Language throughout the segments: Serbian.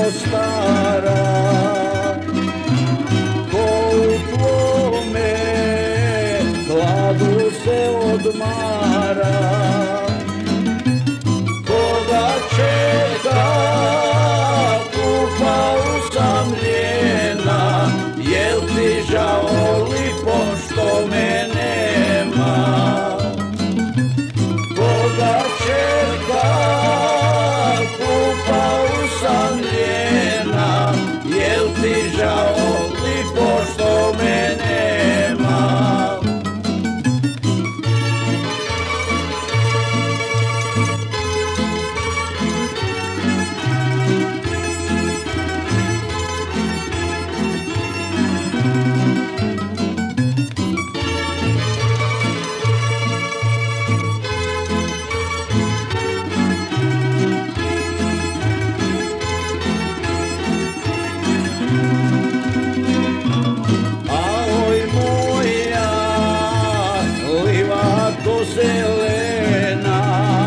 stara, ko u tvome hladu se odmara, koga čeka kupa usamljena, jel ti žao li pošto me nema? Koga čeka kupa usamljena, jel ti žao li pošto me nema? Zelena,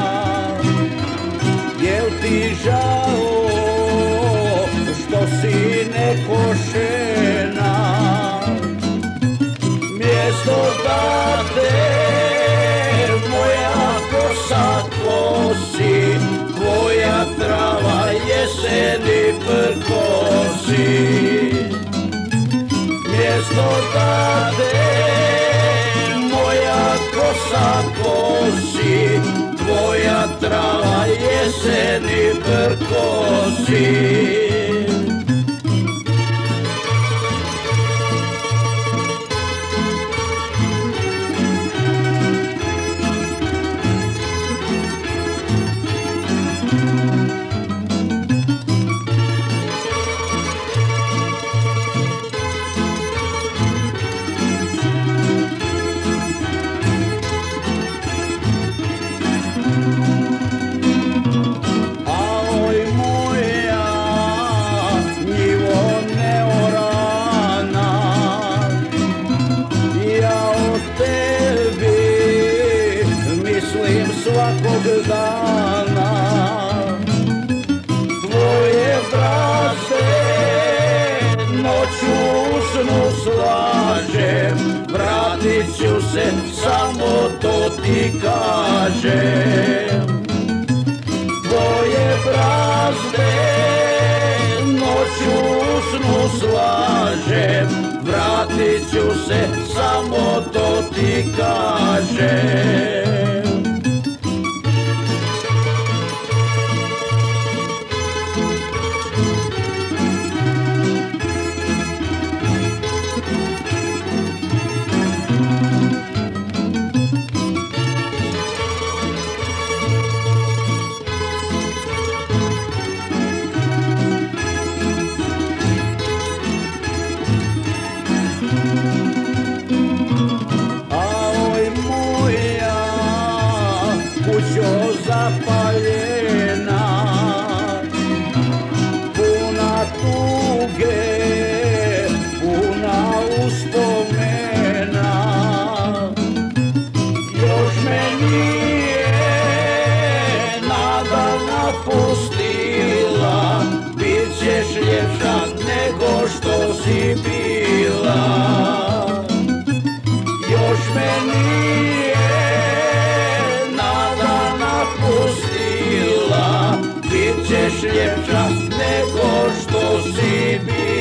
jel ti žao što si nekošena? Mjesto da te moja kosa kosi, tvoja trava jeseni prkosi. Mjesto da te moja kosa kosi, tvoja trava jeseni prkosi. Svakog dana tvoje brase noću u snu slažem, vratit ću se, samo to ti kažem. Tvoje brazde noću u snu slažem, vratit ću se, samo to ti kažem. Kućo zapaljena, puna tuge, puna uspomena, još me nije nada napustila, bit ćeš ljepša nego što si bila. Još me nije pustila, bit ćeš ljepša nego što si bila.